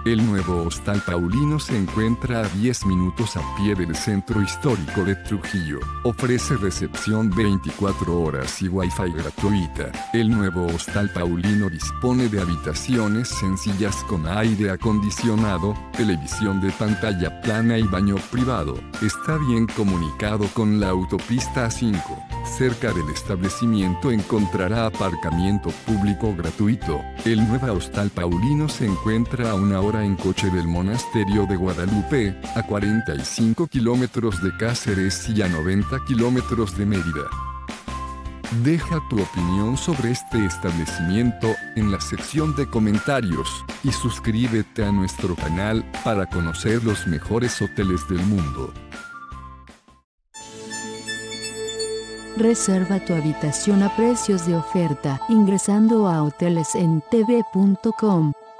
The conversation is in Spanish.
El nuevo Hostal Paulino se encuentra a 10 minutos a pie del centro histórico de Trujillo. Ofrece recepción 24 horas y Wi-Fi gratuita. El nuevo Hostal Paulino dispone de habitaciones sencillas con aire acondicionado, televisión de pantalla plana y baño privado. Está bien comunicado con la autopista A5. Cerca del establecimiento encontrará aparcamiento público gratuito. El nuevo Hostal Paulino se encuentra a 1 hora en coche del Monasterio de Guadalupe, a 45 kilómetros de Cáceres y a 90 kilómetros de Mérida. Deja tu opinión sobre este establecimiento en la sección de comentarios y suscríbete a nuestro canal para conocer los mejores hoteles del mundo. Reserva tu habitación a precios de oferta ingresando a hotelesentv.com.